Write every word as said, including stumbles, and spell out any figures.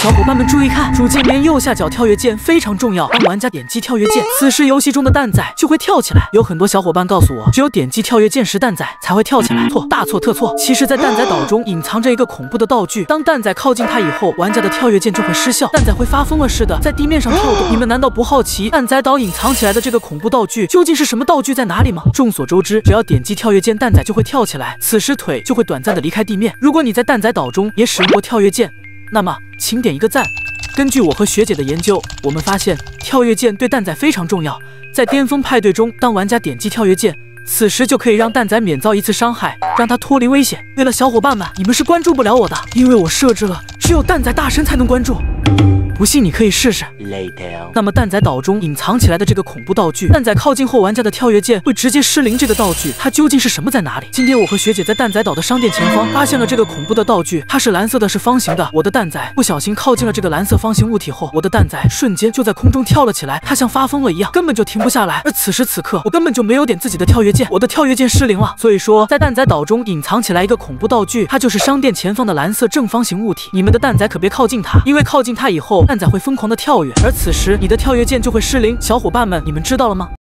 小伙伴们注意看，主界面右下角跳跃键非常重要。当玩家点击跳跃键，此时游戏中的蛋仔就会跳起来。有很多小伙伴告诉我，只有点击跳跃键时蛋仔才会跳起来。错，大错特错！其实，在蛋仔岛中隐藏着一个恐怖的道具，当蛋仔靠近它以后，玩家的跳跃键就会失效，蛋仔会发疯了似的在地面上跳动。你们难道不好奇蛋仔岛隐藏起来的这个恐怖道具究竟是什么道具，在哪里吗？众所周知，只要点击跳跃键，蛋仔就会跳起来，此时腿就会短暂的离开地面。如果你在蛋仔岛中也使用过跳跃键，那么请点一个赞。根据我和学姐的研究，我们发现跳跃键对蛋仔非常重要。在巅峰派对中，当玩家点击跳跃键，此时就可以让蛋仔免遭一次伤害，让他脱离危险。对了，小伙伴们，你们是关注不了我的，因为我设置了只有蛋仔大神才能关注。不信你可以试试。Later. 那么蛋仔岛中隐藏起来的这个恐怖道具，蛋仔靠近后玩家的跳跃键会直接失灵。这个道具它究竟是什么，在哪里？今天我和学姐在蛋仔岛的商店前方发现了这个恐怖的道具，它是蓝色的，是方形的。我的蛋仔不小心靠近了这个蓝色方形物体后，我的蛋仔瞬间就在空中跳了起来，它像发疯了一样，根本就停不下来。而此时此刻，我根本就没有点自己的跳跃键，我的跳跃键失灵了。所以说，在蛋仔岛中隐藏起来一个恐怖道具，它就是商店前方的蓝色正方形物体。你们的蛋仔可别靠近它，因为靠近它以后，蛋仔会疯狂的跳跃，而此时你的跳跃键就会失灵。小伙伴们，你们知道了吗？